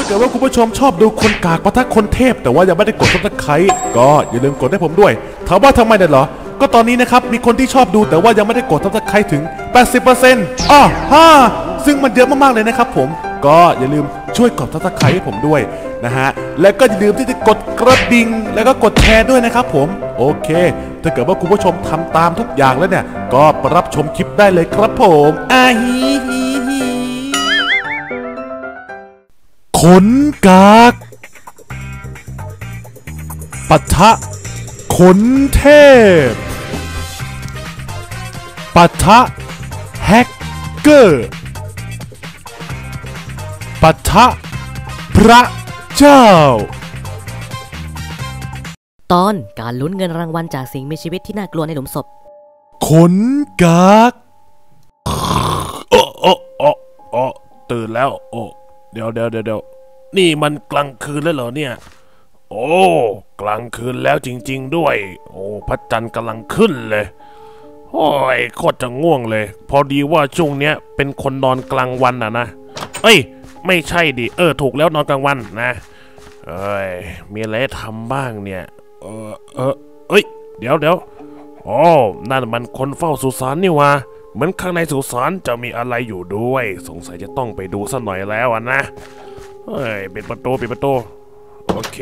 กิดว่าคุณผู้ชมชอบดูคนกากปะทะคนเทพแต่ว่ายังไม่ได้กดซับสไครต์ก็อย่าลืมกดให้ผมด้วยถามว่าทำไมเนี่ยเหรอก็ตอนนี้นะครับมีคนที่ชอบดูแต่ว่ายังไม่ได้กดซับสไครต์ถึง 80% ซึ่งมันเยอะมากๆเลยนะครับผมก็อย่าลืมช่วยกดซับสไครต์ให้ผมด้วยนะฮะและก็อย่าลืมที่จะกดกระดิ่งแล้วก็กดแชร์ด้วยนะครับผมโอเคถ้าเกิดว่าคุณผู้ชมทำตามทุกอย่างแล้วเนี่ยก็รับชมคลิปได้เลยครับผมขนกากปะทะขนเทพปะทะแฮกเกอร์ปะทะพระเจ้าตอนการลุ้นเงินรางวัลจากสิ่งมีชีวิตที่น่ากลัวในหลุมศพขนกากตื่นแล้วเดี๋ยวนี่มันกลางคืนแล้วเหรอเนี่ยโอ้กลางคืนแล้วจริงๆด้วยโอ้พระจันทร์กำลังขึ้นเลยโอ้ยโคตรจะง่วงเลยพอดีว่าช่วงเนี้ยเป็นคนนอนกลางวันนะเอ้ยไม่ใช่ดิถูกแล้วนอนกลางวันนะมีอะไรทำบ้างเนี่ยเดี๋ยวอ๋อนั่นมันคนเฝ้าสุสานนี่วะเหมือนข้างในสุสานจะมีอะไรอยู่ด้วยสงสัยจะต้องไปดูสักหน่อยแล้วนะปิดประตูโอเค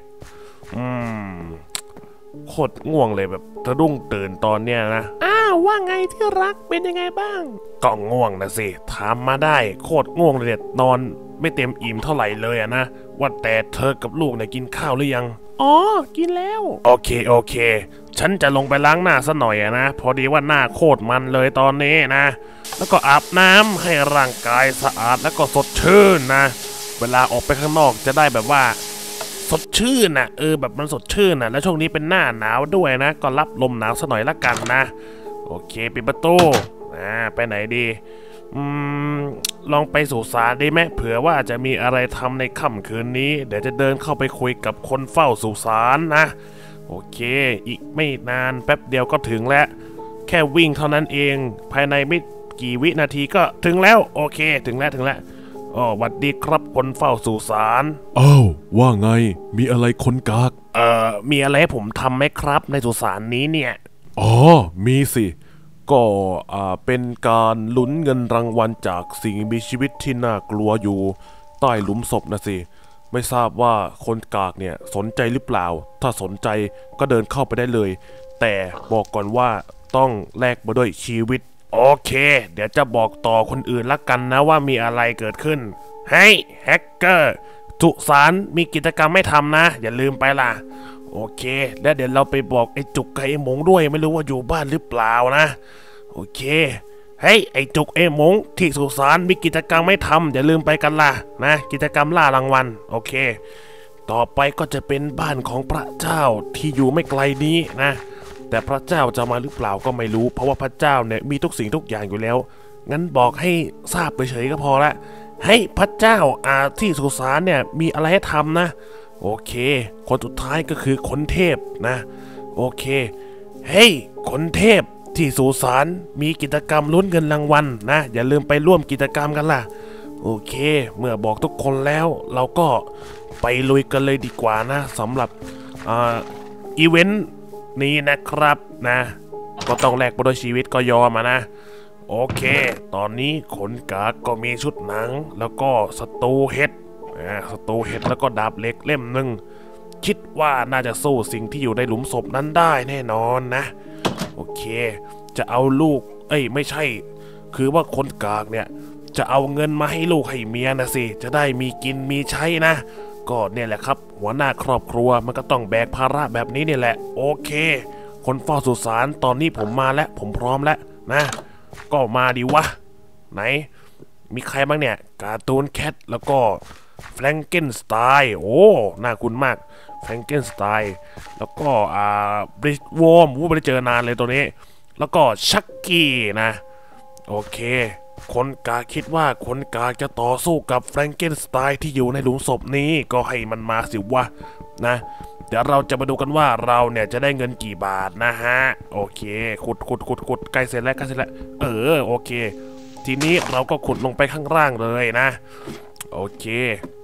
โคตรง่วงเลยแบบสะดุ้งตื่นตอนเนี้ยนะว่าไงที่รักเป็นยังไงบ้างก็ง่วงนะสิถามมาได้โคตรง่วงเลยนอนไม่เต็มอิ่มเท่าไหร่เลยนะว่าแต่เธอกับลูกเนี่ยกินข้าวหรือยังกินแล้วโอเคฉันจะลงไปล้างหน้าซะหน่อยนะพอดีว่าหน้าโคตรมันเลยตอนนี้นะแล้วก็อาบน้ำให้ร่างกายสะอาดแล้วก็สดชื่นนะเวลาออกไปข้างนอกจะได้แบบว่าสดชื่นนะแบบมันสดชื่นนะแล้วช่วงนี้เป็นหน้าหนาวด้วยนะก็รับลมหนาวซะหน่อยละกันนะโอเคปิดประตูไปไหนดีลองไปสุสานดีไหมเผื่อว่าจะมีอะไรทำในค่ำคืนนี้เดี๋ยวจะเดินเข้าไปคุยกับคนเฝ้าสุสานนะโอเคอีกไม่นานแป๊บเดียวก็ถึงแล้วแค่วิ่งเท่านั้นเองภายในไม่กี่วินาทีก็ถึงแล้วโอเคถึงแล้วสวัสดีครับคนเฝ้าสุสานว่าไงมีอะไรคนกากมีอะไรให้ผมทำไหมครับในสุสานนี้เนี่ยมีสิก็เป็นการลุ้นเงินรางวัลจากสิ่งมีชีวิตที่น่ากลัวอยู่ใต้หลุมศพนะสิไม่ทราบว่าคนกากเนี่ยสนใจหรือเปล่าถ้าสนใจก็เดินเข้าไปได้เลยแต่บอกก่อนว่าต้องแลกมาด้วยชีวิตโอเคเดี๋ยวจะบอกต่อคนอื่นละกันนะว่ามีอะไรเกิดขึ้นให้แฮกเกอร์สุสานมีกิจกรรมไม่ทำนะอย่าลืมไปล่ะโอเคแล้วเดี๋ยวเราไปบอกไอ้จุกกับไอ้หมงด้วยไม่รู้ว่าอยู่บ้านหรือเปล่านะโอเคเฮ้ยไอ้จุกไอ้หมงที่สุสานมีกิจกรรมไม่ทำอย่าลืมไปกันล่ะนะกิจกรรมล่ารางวัลโอเคต่อไปก็จะเป็นบ้านของพระเจ้าที่อยู่ไม่ไกลนี้นะแต่พระเจ้าจะมาหรือเปล่าก็ไม่รู้เพราะว่าพระเจ้าเนี่ยมีทุกสิ่งทุกอย่างอยู่แล้วงั้นบอกให้ทราบไปเฉยก็พอละให้พระเจ้าที่สุสานเนี่ยมีอะไรให้ทำนะโอเคคนสุดท้ายก็คือคนเทพนะโอเคเฮ้ยคนเทพที่สุสานมีกิจกรรมลุ้นเงินรางวัลนะอย่าลืมไปร่วมกิจกรรมกันล่ะโอเคเมื่อบอกทุกคนแล้วเราก็ไปลุยกันเลยดีกว่านะสำหรับอีเวนต์นี้นะครับนะก็ต้องแลกมาด้วยชีวิตก็ยอมนะโอเคตอนนี้ขนกากก็มีชุดหนังแล้วก็สตูเห็ดแล้วก็ดาบเหล็กเล่มหนึ่งคิดว่าน่าจะสู้สิ่งที่อยู่ในหลุมศพนั้นได้แน่นอนนะโอเคจะเอาลูกไม่ใช่คือว่าคนกากเนี่ยจะเอาเงินมาให้ลูกให้เมียนะสิจะได้มีกินมีใช้นะก็เนี่ยแหละครับหัวหน้าครอบครัวมันก็ต้องแบกภาระแบบนี้นี่แหละโอเคคนเฝ้าสุสานตอนนี้ผมมาแล้วผมพร้อมแล้วนะก็มาดิวะไหนมีใครบ้างเนี่ยการ์ตูนแคทแล้วก็แฟรงเกนสไตน์โอ้น่าคุ้นมากแฟรงเกนสไตน์แล้วก็บริชวอร์มไม่ได้เจอนานเลยตัวนี้แล้วก็ชักกี้นะโอเคคนกาคิดว่าคนกาจะต่อสู้กับแฟรงเกนสไตน์ที่อยู่ในหลุมศพนี้ก็ให้มันมาสิวะนะเดี๋ยวเราจะมาดูกันว่าเราเนี่ยจะได้เงินกี่บาทนะฮะโอเคขุดใกล้เสร็จแล้วโอเคทีนี้เราก็ขุดลงไปข้างล่างเลยนะโอเค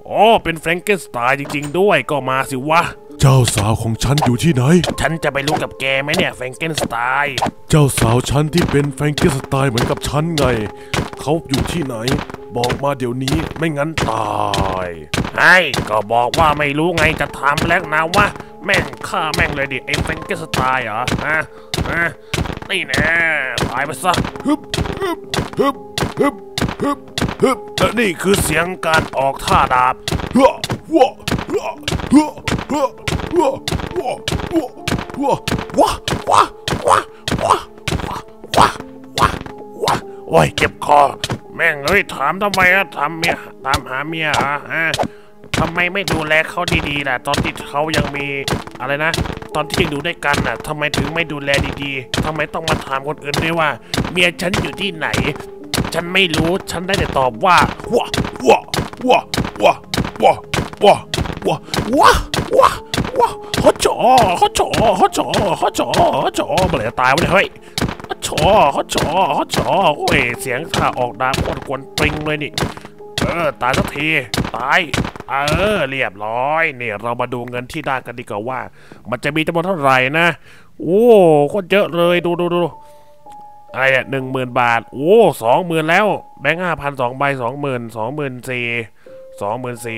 อ๋อเป็นแฟรงเกนสไตน์จริงๆด้วยก็มาสิวะเจ้าสาวของฉันอยู่ที่ไหนฉันจะไปรู้กับแกไหมเนี่ยแฟรงเกนสไตน์เจ้าสาวฉันที่เป็นแฟรงเกนสไตน์เหมือนกับฉันไงเขาอยู่ที่ไหนบอกมาเดี๋ยวนี้ไม่งั้นตายไอ้ก็บอกว่าไม่รู้ไงจะถามแล้วนะว่าแม่งฆ่าแม่งเลยดิไอ้แฟรงเกนสไตน์เหรอนี่แน่ตายไปซะฮึบฮึบฮึบฮึบฮึบฮึบและนี่คือเสียงการออกท่าดาบฮัวฮัวฮัวฮัวฮัวฮัวฮัวฮัวว้าว้าว้าว้าว้าว้าว้าว้าโอ้ยเจ็บคอแม่งเอ้ยถามทำไมอะถามหาเมียทำไมไม่ดูแลเขาดีๆล่ะตอนที่เขายังมีอะไรนะตอนที่ยังดูด้วยกันน่ะทำไมถึงไม่ดูแลดีๆทำไมต้องมาถามคนอื่นด้วยว่าเมียฉันอยู่ที่ไหนฉันไม่รู้ฉันได้แต่ตอบว่าว้าว้าว้าว้าว้าว้าว้าว้าว้าว้าเขาจ่อเขาจ่อเขาจ่อเขาจ่อเขาจ่อเมื่อไหร่จะตายวะเนี่ยเฮ้ยเขาจ่อเขาจ่อเขาจ่อโอ้ยเสียงท่าออกดาบกวนปริงเลยนี่ตายสักทีตายเรียบร้อยเนี่ยเรามาดูเงินที่ได้กันดีกว่าว่ามันจะมีจำนวนเท่าไหร่นะโอ้คนเยอะเลยดูอะไรเนี่ย10,000 บาทโอ้20,000แล้วแบงค์5,000 2 ใบ20,000 24,000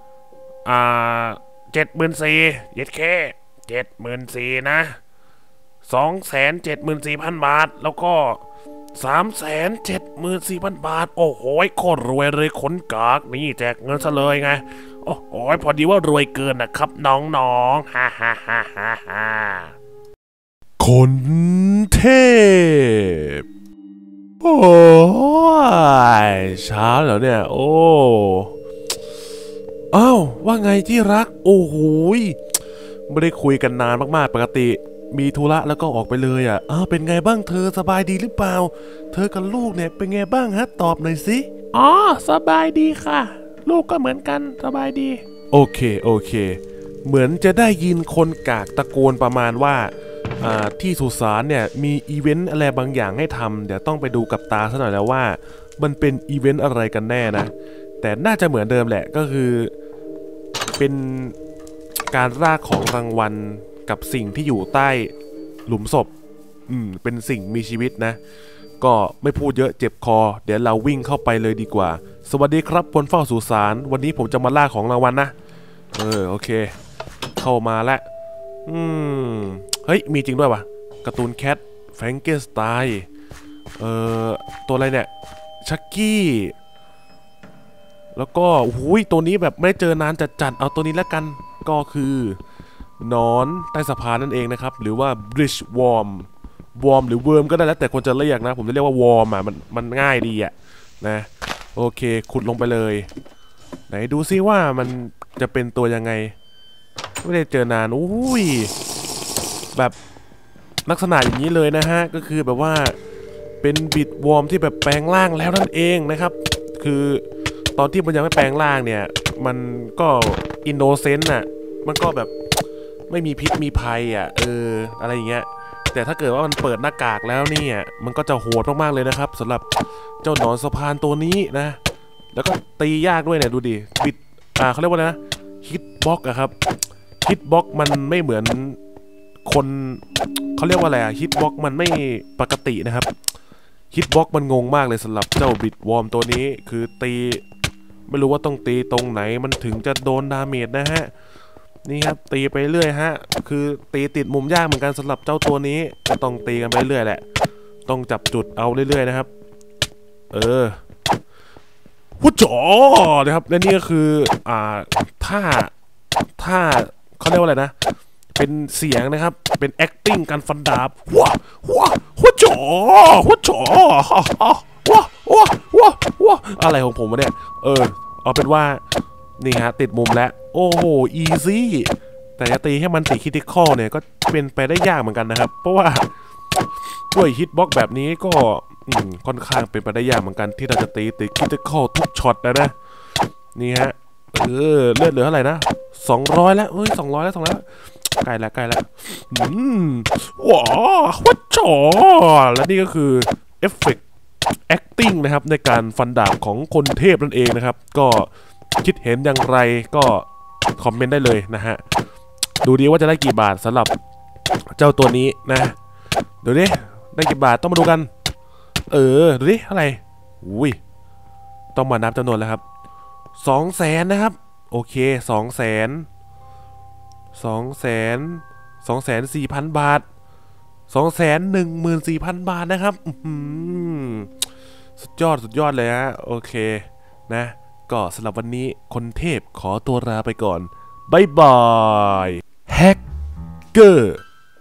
74,000เย็ดแค่74,000นะ274,000 บาทแล้วก็374,000 บาทโอ้โหโคตรรวยเลยขนกากนี่แจกเงินซะเลยไงโอ้โหพอดีว่ารวยเกินนะครับน้องๆฮ่าฮ่าฮ่าฮ่าฮ่าคนเทพโอ้ยช้าแล้วเนี่ยโอ้อ้าวว่าไงที่รักโอ้โหไม่ได้คุยกันนานมากๆปกติมีธุระแล้วก็ออกไปเลยอ่ะเป็นไงบ้างเธอสบายดีหรือเปล่าเธอกับลูกเนี่ยเป็นไงบ้างฮะตอบหน่อยสิอ๋อสบายดีค่ะลูกก็เหมือนกันสบายดีโอเคเหมือนจะได้ยินคนกากตะโกนประมาณว่าที่สุสานเนี่ยมีอีเวนต์อะไรบางอย่างให้ทำเดี๋ยวต้องไปดูกับตาซะหน่อยแล้วว่ามันเป็นอีเวนต์อะไรกันแน่นะแต่น่าจะเหมือนเดิมแหละก็คือเป็นการล่าของรางวัลกับสิ่งที่อยู่ใต้หลุมศพเป็นสิ่งมีชีวิตนะก็ไม่พูดเยอะเจ็บคอเดี๋ยวเราวิ่งเข้าไปเลยดีกว่าสวัสดีครับคนเฝ้าสุสานวันนี้ผมจะมาล่าของรางวัลนะโอเคเข้ามาแล้วเฮ้ยมีจริงด้วยวะการ์ตูนแคทแฟรงเกนสไตน์ตัวอะไรเนี่ยชักกี้แล้วก็หูยตัวนี้แบบไม่เจอนานจัดเอาตัวนี้แล้วกันก็คือนอนใต้สะพานนั่นเองนะครับหรือว่า bridge worm หรือ worm ก็ได้แล้วแต่คนจะเรียกนะผมจะเรียกว่า worm อ่ะมันง่ายดีอ่ะนะโอเคขุดลงไปเลยไหนดูซิว่ามันจะเป็นตัวยังไงไม่ได้เจอนานอุ้ยแบบลักษณะอย่างนี้เลยนะฮะก็คือแบบว่าเป็นบิดวอร์มที่แบบแปลงร่างแล้วนั่นเองนะครับคือตอนที่มันยังไม่แปลงร่างเนี่ยมันก็อินโนเซนต์น่ะมันก็แบบไม่มีพิษมีภัยอ่ะอะไรอย่างเงี้ยแต่ถ้าเกิดว่ามันเปิดหน้ากากแล้วเนี่ยมันก็จะโหดมากๆเลยนะครับสำหรับเจ้าหนอนสะพานตัวนี้นะแล้วก็ตียากด้วยเนี่ยดูดิบิดเขาเรียกว่านะฮิตบ็อกอะครับฮิตบ็อกมันไม่เหมือนคนเขาเรียกว่าอะไรฮิตบ็อกมันไม่ปกตินะครับฮิตบ็อกมันงงมากเลยสำหรับเจ้าบิดวอร์มตัวนี้คือตีไม่รู้ว่าต้องตีตรงไหนมันถึงจะโดนดาเมจนะฮะนี่ครับตีไปเรื่อยฮะคือตีติดมุมยากเหมือนกันสำหรับเจ้าตัวนี้ก็ต้องตีกันไปเรื่อยแหละต้องจับจุดเอาเรื่อยๆนะครับหัวจ๋อนะครับและนี่ก็คือถ้าเขาเรียกว่าอะไรนะเป็นเสียงนะครับเป็น acting การฟันดาบหัวจ๋ออะไรของผมวะเนี่ยเอาเป็นว่านี่ฮะติดมุมแล้วโอ้โหอีซี่แต่จะตีให้มันติดคริติคอลเนี่ยก็เป็นไปได้ยากเหมือนกันนะครับเพราะว่าด้วยฮิตบ็อกแบบนี้ก็ค่อนข้างเป็นไปได้ยากเหมือนกันที่เราจะตีติดคริติคอลทุกช็อตนะนี่ฮะเลือดเหลือเท่าไหร่นะ200แล้ว200แล้วใกล้แล้วว้าวจ๋อและนี่ก็คือเอฟเฟกต์ acting นะครับในการฟันดาบของคนเทพนั่นเองนะครับก็คิดเห็นอย่างไรก็คอมเมนต์ได้เลยนะฮะดูดีว่าจะได้กี่บาทสำหรับเจ้าตัวนี้นะดูดิได้กี่บาทต้องมาดูกันดูดิเท่าไหร่อุ้ยต้องมานับจำนวนแล้วครับ200,000นะครับโอเค200,000 บาท214,000 บาทนะครับสุดยอดเลยฮะโอเคนะก็สำหรับวันนี้คนเทพขอตัวลาไปก่อนบ๊ายบายแฮกเกอร์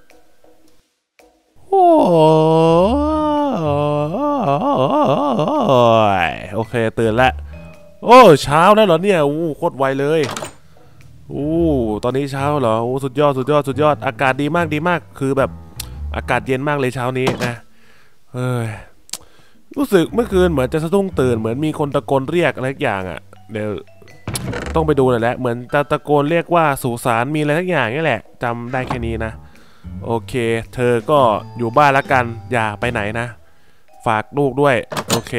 โอเคตื่นแล้วโอ้เช้าแล้วเหรอเนี่ยโคตรไวเลยตอนนี้เช้าเหรอสุดยอดอากาศดีมากคือแบบอากาศเย็นมากเลยเช้านี้นะรู้สึกเมื่อคืนเหมือนจะสะดุ้งตื่นเหมือนมีคนตะโกนเรียกอะไรอย่างอ่ะเดี๋ยวต้องไปดูหน่อยแล้วเหมือนตะโกนเรียกว่าสุสานมีอะไรทักอย่างนี่แหละจำได้แค่นี้นะโอเคเธอก็อยู่บ้านละกันอย่าไปไหนนะฝากลูกด้วยโอเค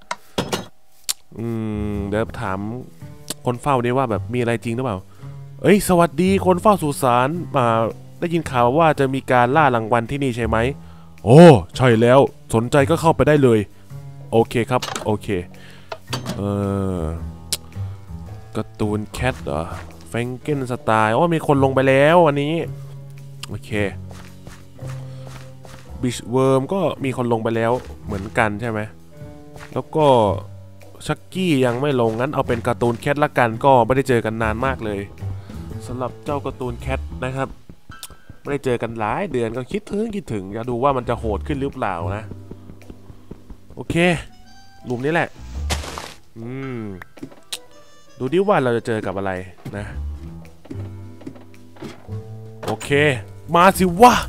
เดี๋ยวถามคนเฝ้าดิว่าแบบมีอะไรจริงหรือเปล่าสวัสดีคนเฝ้าสุสานได้ยินข่าวว่าจะมีการล่ารางวัลที่นี่ใช่ไหมโอ้ใช่แล้วสนใจก็เข้าไปได้เลยโอเคครับโอเคการ์ตูนแคทเหรอแฟรงเกนสไตล์มีคนลงไปแล้ววันนี้โอเคบิชเวิร์มก็มีคนลงไปแล้วเหมือนกันใช่ไหมแล้วก็ชักกี้ยังไม่ลงงั้นเอาเป็นการ์ตูนแคทละกันก็ไม่ได้เจอกันนานมากเลยสำหรับเจ้าการ์ตูนแคทนะครับไม่ได้เจอกันหลายเดือนก็คิดถึงจะดูว่ามันจะโหดขึ้นหรือเปล่านะโอเคหลุมนี้แหละดูดิว่าเราจะเจอกับอะไรนะโอเคมาสิวะ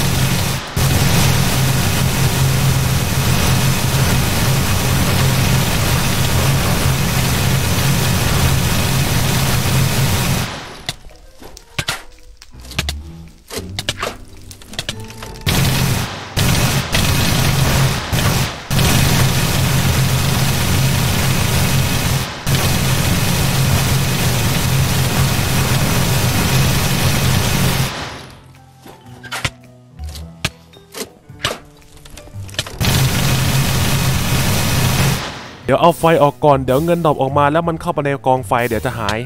เดี๋ยวเอาไฟออกก่อนเดี๋ยวเงินดรอปออกมาแล้วมันเข้าไปในกองไฟเดี๋ยวจะหาย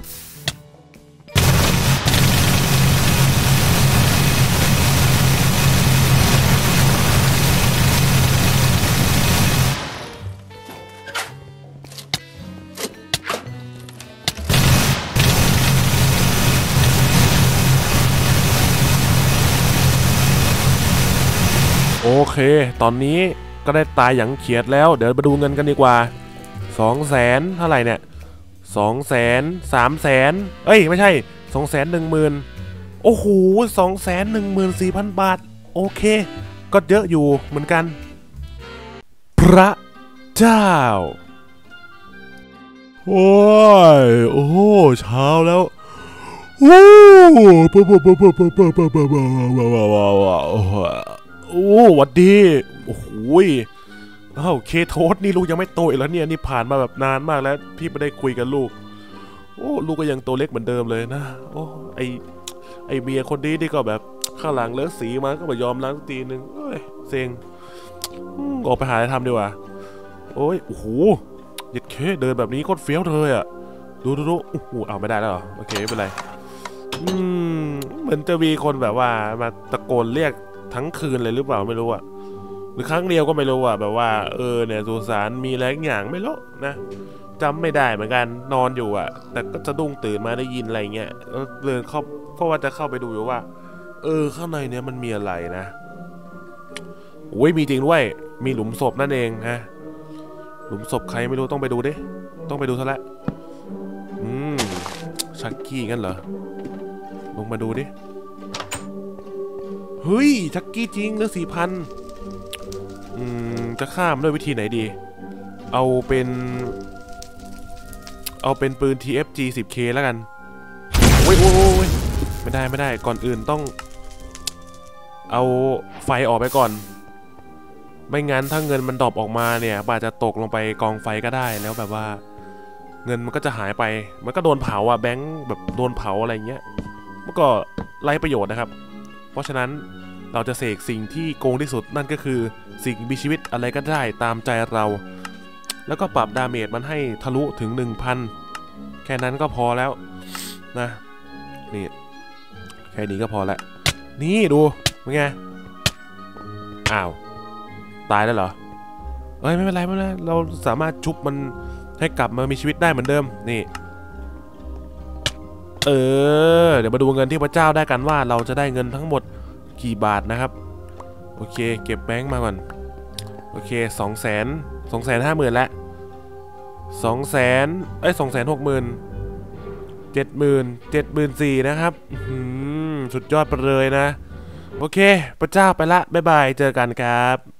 โอเคตอนนี้ก็ได้ตายอย่างเขียดแล้วเดี๋ยวมาดูเงินกันดีกว่า200,000เท่าไหร่เนี่ย200,000 300,000ไม่ใช่210,000โอ้โห214,000 บาทโอเคก็เยอะอยู่เหมือนกันพระเจ้าโอ้โหเช้าแล้วโอ้หวัดดีโอ้โหเคโทสนี่ลูกยังไม่โตอีกแล้วเนี่ยนี่ผ่านมาแบบนานมากแล้วพี่ไม่ได้คุยกับลูกลูกก็ยังตัวเล็กเหมือนเดิมเลยนะไอเมียคนนี้นี่ก็แบบข้างหลังเลอะสีมาก็ไม่ยอมล้างทีนึงเซ็งออกไปหาอะไรทำดีกว่าโอ้โหยัดเคเดินแบบนี้โคตรเฟี้ยวเลยอ่ะดูโอ้โหเอาไม่ได้แล้วเหรอโอเคไม่เป็นไรเหมือนจะมีคนแบบว่ามาตะโกนเรียกทั้งคืนเลยหรือเปล่าไม่รู้อ่ะหรือครั้งเดียวก็ไม่รู้อ่ะแบบว่าเนี่ยสุสานมีอะไรอย่างไม่รู้นะจำไม่ได้เหมือนกันนอนอยู่อ่ะแต่ก็สะดุ้งตื่นมาได้ยินอะไรเงี้ยแล้วเดินเข้าเพราะว่าจะเข้าไปดูอยู่ว่าข้างในเนี้ยมันมีอะไรนะโอ้ยมีจริงด้วยมีหลุมศพนั่นเองฮะหลุมศพใครไม่รู้ต้องไปดูดิต้องไปดูซะแล้วชักกี้กันเหรอลงมาดูดิเฮ้ยชักกี้จริงเรื่อง4,000จะข้ามด้วยวิธีไหนดีเอาเป็นปืน TFG 10K แล้วกันโอ้ยไม่ได้ก่อนอื่นต้องเอาไฟออกไปก่อนไม่งั้นถ้าเงินมันดรอปออกมาเนี่ยอาจจะตกลงไปกองไฟก็ได้แล้วแบบว่าเงินมันก็จะหายไปมันก็โดนเผาแบงค์แบบโดนเผาอะไรเงี้ยมันก็ไร้ประโยชน์นะครับเพราะฉะนั้นเราจะเสกสิ่งที่โกงที่สุดนั่นก็คือสิ่งมีชีวิตอะไรก็ได้ตามใจเราแล้วก็ปรับดาเมจมันให้ทะลุถึง 1,000 แค่นั้นก็พอแล้วนะนี่แค่นี้ก็พอแล้วนี่ดูเป็นไงอ้าวตายแล้วเหรอเอ้ยไม่เป็นไรไม่เป็นไรเราสามารถชุบมันให้กลับมามีชีวิตได้เหมือนเดิมนี่เดี๋ยวมาดูเงินที่พระเจ้าได้กันว่าเราจะได้เงินทั้งหมดกี่บาทนะครับโอเคเก็บแบงค์มาก่อนโอเค250,000แล้ว260,000 นะครับสุดยอดไปเลยนะโอเคพระเจ้าไปละบ๊ายบายเจอกันครับ